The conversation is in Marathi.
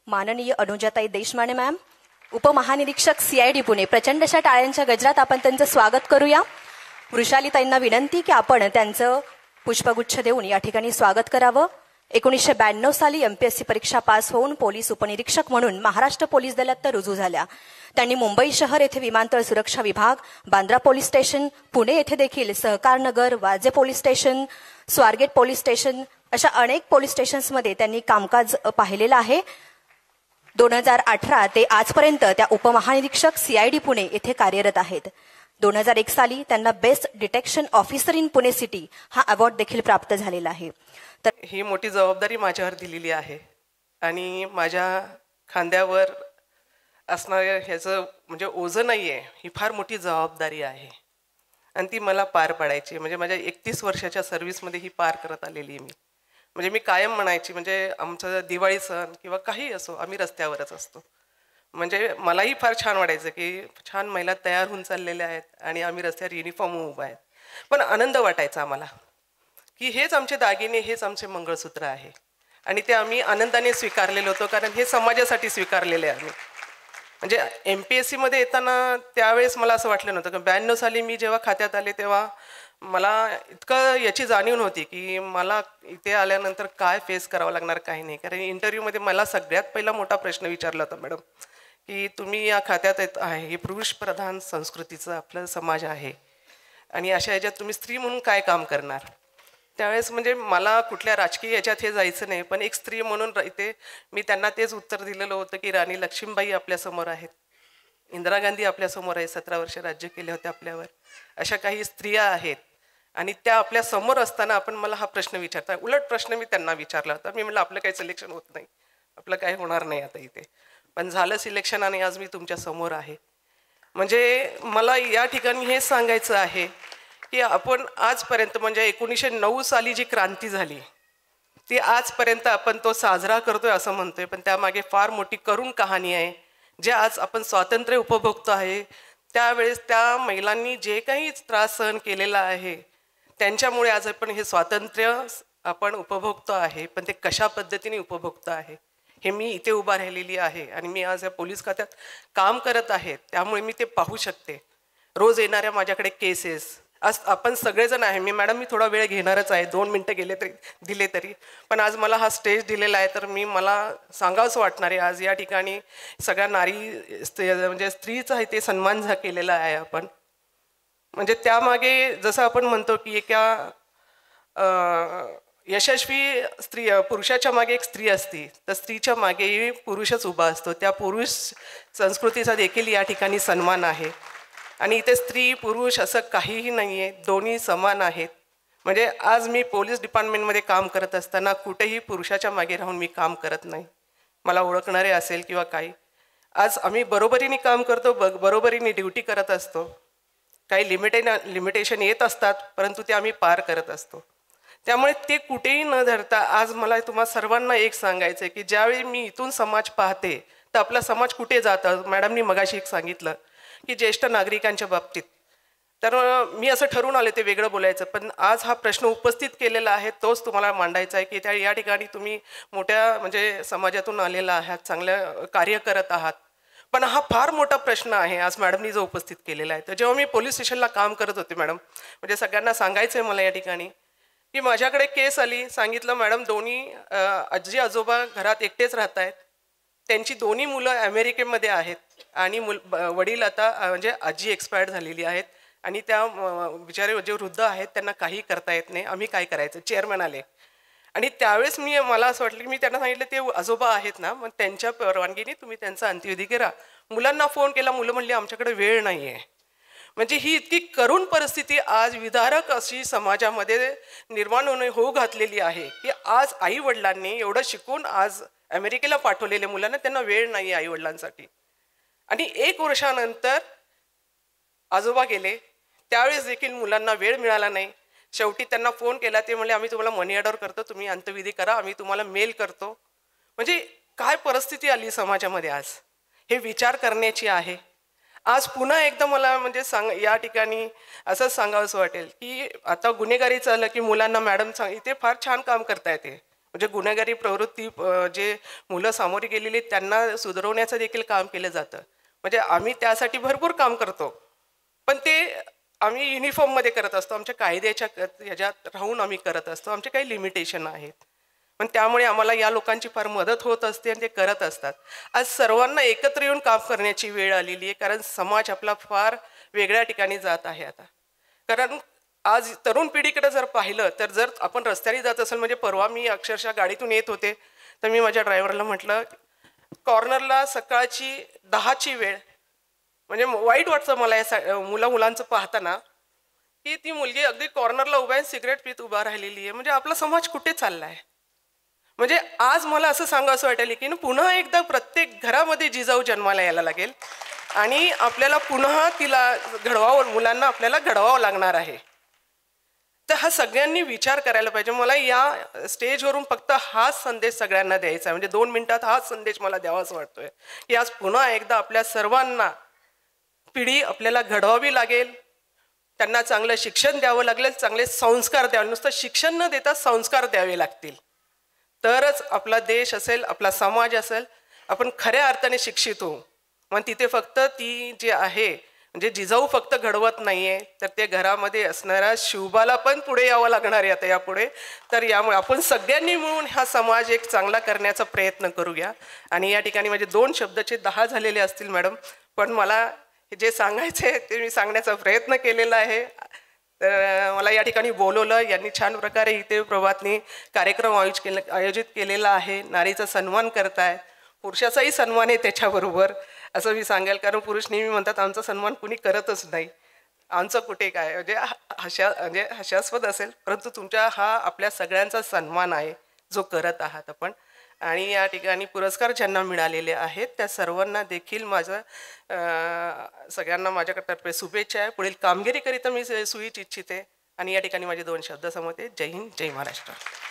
माननीय अनुजाताई देशमाने मॅम, उपमहानिरीक्षक CID पुणे, प्रचंड अशा टाळ्यांच्या गजरात आपण त्यांचं स्वागत करूया. वृषालीताईंना विनंती की आपण त्यांचं पुष्पगुच्छ देऊन या ठिकाणी स्वागत करावं. 1992 साली MPSC परीक्षा पास होऊन पोलीस उपनिरीक्षक म्हणून महाराष्ट्र पोलीस दलात रुजू झाल्या. त्यांनी मुंबई शहर येथे विमानतळ सुरक्षा विभाग, बांद्रा पोलीस स्टेशन, पुणे येथे देखील Sahakarnagar, Warje police station, Swargate police station अशा अनेक पोलीस स्टेशन्समध्ये त्यांनी कामकाज पाहिलेलं आहे. 2018 ते आजपर्यंत त्या उपमहानिरीक्षक CID पुणे येथे कार्यरत आहेत. 2001 साली त्यांना best detection officer in Pune city हा अवॉर्ड देखील प्राप्त झालेला आहे. तर ही मोठी जबाबदारी माझ्यावर दिलेली आहे आणि माझ्या खांद्यावर असणाऱ्या ह्याचं म्हणजे ओझं नाही आहे, ही फार मोठी जबाबदारी आहे आणि ती मला पार पाडायची. म्हणजे माझ्या 31 वर्षाच्या सर्व्हिसमध्ये ही पार करत आलेली आहे मी. म्हणजे मी कायम म्हणायची, म्हणजे आमचं दिवाळी सण किंवा काही असो आम्ही रस्त्यावरच असतो. म्हणजे मलाही फार छान वाटायचं की छान महिला तयार होऊन चाललेल्या आहेत आणि आम्ही रस्त्यावर युनिफॉर्म उभा आहेत. पण आनंद वाटायचा आम्हाला की हेच आमचे दागिने, हेच आमचे मंगळसूत्र आहे आणि ते आम्ही आनंदाने स्वीकारलेलो होतो, कारण हे समाजासाठी स्वीकारलेले आहे आम्ही. म्हणजे MPSCमध्ये येताना त्यावेळेस मला असं वाटलं नव्हतं की 92 साली मी जेव्हा खात्यात आले तेव्हा मला इतकं याची जाणीव नव्हती की मला इथे आल्यानंतर काय फेस करावं लागणार, काही नाही. कारण इंटरव्ह्यूमध्ये मला सगळ्यात पहिला मोठा प्रश्न विचारला होता, मॅडम की तुम्ही या खात्यात येत आहे, हे पुरुषप्रधान संस्कृतीचं आपलं समाज आहे आणि अशा ह्याच्यात तुम्ही स्त्री म्हणून काय काम करणार. त्यावेळेस म्हणजे मला कुठल्या राजकीय याच्यात हे जायचं नाही, पण एक स्त्री म्हणून इथे मी त्यांना तेच उत्तर दिलेलं होतं की राणी लक्ष्मीबाई आपल्यासमोर आहेत, इंदिरा गांधी आपल्यासमोर आहे, 17 वर्ष राज्य केले होते आपल्यावर, अशा काही स्त्रिया आहेत आणि त्या आपल्या समोर असताना आपण मला हा प्रश्न विचारता. उलट प्रश्न मी त्यांना विचारला होता. मी म्हटलं आपलं काही सिलेक्शन होत नाही, आपलं काही होणार नाही आता इथे, पण झालं सिलेक्शन आणि आज मी तुमच्या समोर आहे. म्हणजे मला या ठिकाणी हे सांगायचं आहे की आपण आजपर्यंत म्हणजे 1909 साली जी क्रांती झाली ती आजपर्यंत आपण तो साजरा करतोय असं म्हणतोय, पण त्यामागे फार मोठी करुण कहाणी आहे. जे आज आपण स्वातंत्र्य उपभोगतो आहे त्यावेळेस त्या महिलांनी जे काही त्रास सहन केलेला आहे त्यांच्यामुळे आज आपण हे स्वातंत्र्य आपण उपभोगतो आहे. पण ते कशा पद्धतीने उपभोगतो आहे हे मी इथे उभा राहिलेली आहे आणि मी आज या पोलीस खात्यात काम करत आहे, त्यामुळे मी ते पाहू शकते. रोज येणाऱ्या माझ्याकडे केसेस, आज आपण सगळेजण आहे. मी थोडा वेळ घेणारच आहे, 2 मिनटं दिले तरी, पण आज मला हा स्टेज दिलेला आहे तर मला सांगावंसं वाटणार आहे. आज या ठिकाणी सगळ्या नारी म्हणजे स्त्रीचा आहे ते सन्मान केलेला आहे आपण. म्हणजे त्यामागे जसं आपण म्हणतो की एका यशस्वी स्त्री पुरुषाच्या मागे एक स्त्री असते, तर स्त्रीच्या मागेही पुरुषच उभा असतो. त्या पुरुष संस्कृतीचा देखील या ठिकाणी सन्मान आहे आणि इथे स्त्री पुरुष असं काहीही नाही आहे, दोन्ही समान आहेत. म्हणजे आज मी पोलीस डिपार्टमेंटमध्ये काम करत असताना कुठेही पुरुषाच्या मागे राहून मी काम करत नाही. मला ओळखणारे असेल किंवा काही, आज आम्ही बरोबरीने काम करतो, बरोबरीने ड्युटी करत असतो. काही लिमिटेशन येत असतात परंतु ते आम्ही पार करत असतो. त्यामुळे ते कुठेही न धरता आज मला तुम्हा सर्वांना एक सांगायचं आहे की ज्यावेळी मी इथून समाज पाहते तर आपला समाज कुठे जातं. मॅडमनी मगाशी एक सांगितलं की ज्येष्ठ नागरिकांच्या बाबतीत, तर मी असं ठरवून आले ते वेगळं बोलायचं, पण आज हा प्रश्न उपस्थित केलेला आहे तोच तुम्हाला मांडायचा आहे की या ठिकाणी तुम्ही मोठ्या म्हणजे समाजातून आलेला आहात, चांगलं कार्य करत आहात, पण हा फार मोठा प्रश्न आहे आज मॅडमनी जो उपस्थित केलेला आहे. तर जेव्हा मी पोलीस स्टेशनला काम करत होते मॅडम, म्हणजे सगळ्यांना सांगायचं आहे मला या ठिकाणी की माझ्याकडे केस आली, सांगितलं मॅडम दोन्ही आजी आजोबा घरात एकटेच राहत आहेत, त्यांची दोन्ही मुलं अमेरिकेमध्ये आहेत आणि वडील आता म्हणजे आजी एक्सपायर्ड झालेली आहेत आणि त्या बिचारे जे वृद्ध आहेत त्यांना काही करता येत नाही, आम्ही काय करायचं. चेअरमॅन आले आणि त्यावेळेस मला असं वाटलं की मी त्यांना सांगितलं ते आजोबा आहेत ना, मग त्यांच्या परवानगीने तुम्ही त्यांचा अंत्यविधी करा. मुलांना फोन केला, मुलं म्हणली आमच्याकडे वेळ नाही आहे. म्हणजे ही इतकी करुण परिस्थिती आज विदारक अशी समाजामध्ये निर्माण होऊ घातलेली आहे की आज आई वडिलांनी एवढं शिकून आज अमेरिकेला पाठवलेल्या मुलांना त्यांना वेळ नाही आहे आई वडिलांसाठी. आणि 1 वर्षानंतर आजोबा गेले, त्यावेळेस देखील मुलांना वेळ मिळाला नाही. शेवटी त्यांना फोन केला, ते म्हणले आम्ही तुम्हाला मनी ऑर्डर करतो, तुम्ही अंत्यविधी करा, आम्ही तुम्हाला मेल करतो. म्हणजे काय परिस्थिती आली समाजामध्ये आज, हे विचार करण्याची आहे. आज पुन्हा एकदा मला म्हणजे या ठिकाणी असंच सांगावंसं वाटेल की आता गुन्हेगारी चाललं की मुलांना मॅडम इथे फार छान काम करता येते, म्हणजे गुन्हेगारी प्रवृत्ती जे मुलं सामोरी गेलेली आहेत, त्यांना सुधारवण्याचं देखील काम केलं जातं. म्हणजे आम्ही त्यासाठी भरपूर काम करतो, पण ते आम्ही युनिफॉर्ममध्ये करत असतो, आमच्या कायद्याच्या ह्याच्यात राहून आम्ही करत असतो. आमचे काही लिमिटेशन आहेत, पण त्यामुळे आम्हाला या लोकांची फार मदत होत असते आणि ते करत असतात. आज सर्वांना एकत्र येऊन काम करण्याची वेळ आलेली आहे, कारण समाज आपला फार वेगळ्या ठिकाणी जात आहे आता. कारण आज तरुण पिढीकडे जर पाहिलं तर जर आपण रस्त्याने जात असेल, म्हणजे परवा मी अक्षरशः गाडीतून येत होते तर मी माझ्या ड्रायव्हरला म्हटलं, कॉर्नरला सकाळची 10ची वेळ, म्हणजे वाईट वाटतं मला या मुलांचं पाहताना की ती मुलगी अगदी कॉर्नरला उभा आहे, सिगरेट पीत उभा राहिलेली आहे. म्हणजे आपला समाज कुठे चालला आहे? म्हणजे आज मला असं सांगावं असं वाटेल की पुन्हा एकदा प्रत्येक घरामध्ये जिजाऊ जन्माला यायला लागेल आणि आपल्याला पुन्हा तिला घडवावं, मुलांना आपल्याला घडवावं लागणार आहे. तर हा सगळ्यांनी विचार करायला पाहिजे. मला या स्टेजवरून फक्त हाच संदेश सगळ्यांना द्यायचा आहे, म्हणजे 2 मिनिटात हाच संदेश मला द्यावाच वाटतोय की आज पुन्हा एकदा आपल्या सर्वांना पिढी आपल्याला घडवावी लागेल, त्यांना चांगलं शिक्षण द्यावं लागेल, चांगले संस्कार द्यावे, नुसतं शिक्षण न देता संस्कार द्यावे लागतील, तरच आपला देश असेल, आपला समाज असेल, आपण खऱ्या अर्थाने शिक्षित होऊ. मग तिथे फक्त ती जी आहे, म्हणजे जिजाऊ फक्त घडवत नाहीये, तर ते घरामध्ये असणाऱ्या शिवबाला पण पुढे यावं लागणार आहे आता यापुढे. तर यामुळे आपण सगळ्यांनी मिळून हा समाज एक चांगला करण्याचा प्रयत्न करूया. आणि या ठिकाणी माझे 2 शब्दाचे 10 झालेले असतील मॅडम, पण मला जे सांगायचं आहे ते मी सांगण्याचा प्रयत्न केलेला आहे. तर मला या ठिकाणी बोलवलं, यांनी छान प्रकारे इथे प्रभातनी कार्यक्रम आयोजित केलेला आहे. नारीचा सन्मान करताय, पुरुषाचाही सन्मान आहे त्याच्याबरोबर, असं मी सांगेल. कारण पुरुष नेहमी म्हणतात आमचा सन्मान कुणी करतच नाही, आमचं कुठे काय, म्हणजे हास्यास्पद असेल, परंतु तुमच्या हा आपल्या सगळ्यांचा सन्मान आहे जो करत आहात आपण. आणि या ठिकाणी पुरस्कार ज्यांना मिळालेले आहेत त्या सर्वांना देखील माझं सगळ्यांना माझ्यातर्फे शुभेच्छा आहे. पुढील कामगिरीकरिता मी सुईच इच्छिते. आणि या ठिकाणी माझे 2 शब्द संपवते. जय हिंद, जय महाराष्ट्र.